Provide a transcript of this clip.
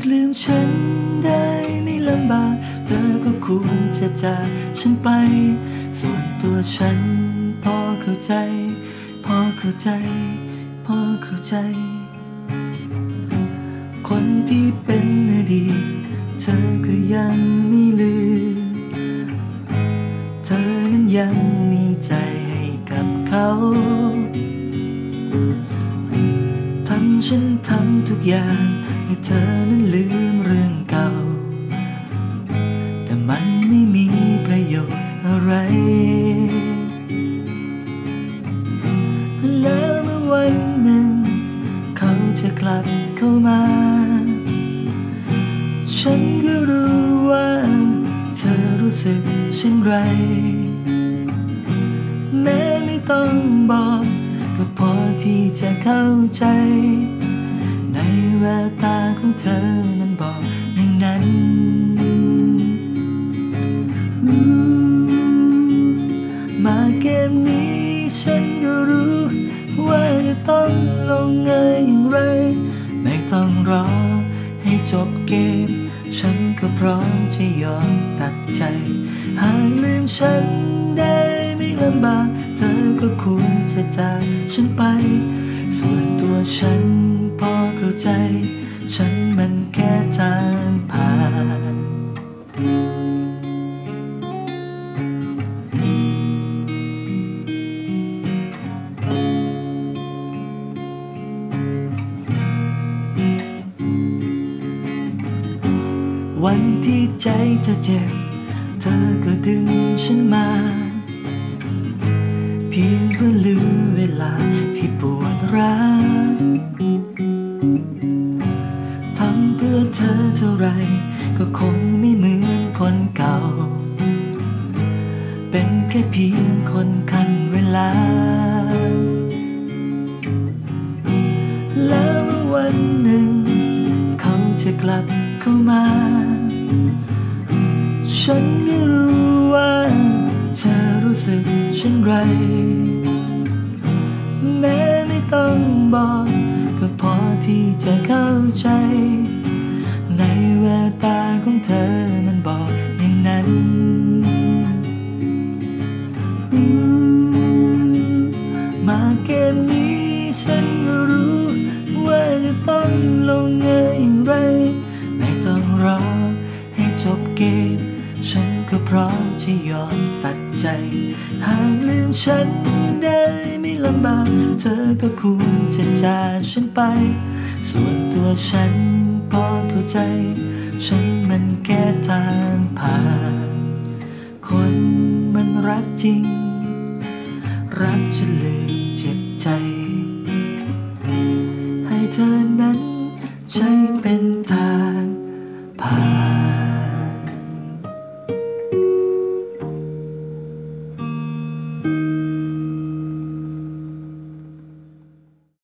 ลืมฉันได้ไม่ลำบากเธอก็คงจะจากฉันไปส่วนตัวฉันพอเข้าใจพอเข้าใจพอเข้าใจคนที่เป็นอดีตเธอก็ยังไม่ลืมเธอนั้นยังมีใจให้กับเขาฉันทำทุกอย่างให้เธอนั้นลืมเรื่องเก่าแต่มันไม่มีประโยชน์อะไรแล้วเมื่อวันหนึ่งเขาจะกลับเข้ามาฉันก็รู้ว่าเธอรู้สึกเช่นไรแม้ไม่ต้องบอกก็พอที่จะเข้าใจในแววตาของเธอนั้นบอกอย่างนั้นมาเกมนี้ฉันก็รู้ว่าจะต้องลงเอยอย่างไรไม่ต้องรอให้จบเกมฉันก็พร้อมจะยอมตัดใจหากลืมฉันได้ไม่ลำบากเธอก็ควรจะจากฉันไปส่วนตัวฉันพอเข้าใจฉันมันแค่ทางผ่านวันที่ใจเธอเจ็บเธอก็ดึงฉันมาเพียงเพื่อลืมเวลาที่ปวดร้าวทำเพื่อเธอเท่าไรก็คงไม่เหมือนคนเก่าเป็นแค่เพียงคนคันเวลาแล้ววันหนึ่งเขาจะกลับเข้ามาฉันไม่รู้ว่าเธอรู้สึกเช่นไรแม้ไม่ต้องบอกก็พอที่จะเข้าใจในแววตาของเธอมันบอกอย่างนั้นมาเกมนี้ฉันก็รู้ว่าจะต้องลงเอยอย่างไรไม่ต้องรอให้จบเกมฉันก็พร้อมจะยอมตัดใจหากลืมฉันได้ไม่ลำบากเธอก็ควรจะจากฉันไปส่วนตัวฉันพอเข้าใจฉันมันแค่ทางผ่านคนมันรักจริงรักจนลืมเจ็บใจให้เธอนั้นใช้เป็นทาง